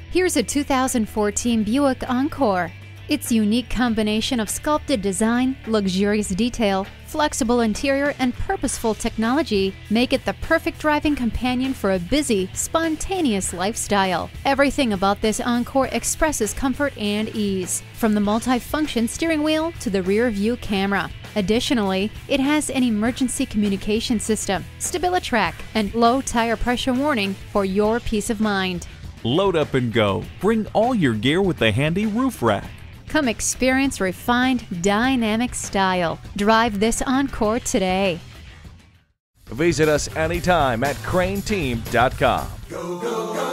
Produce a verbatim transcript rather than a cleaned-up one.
Here's a two thousand fourteen Buick Encore. Its unique combination of sculpted design, luxurious detail, flexible interior, and purposeful technology make it the perfect driving companion for a busy, spontaneous lifestyle. Everything about this Encore expresses comfort and ease, from the multi-function steering wheel to the rear view camera. Additionally, it has an emergency communication system, StabiliTrak, and low tire pressure warning for your peace of mind. Load up and go. Bring all your gear with the handy roof rack. Come experience refined, dynamic style. Drive this Encore today. Visit us anytime at crain team dot com. Go, go, go.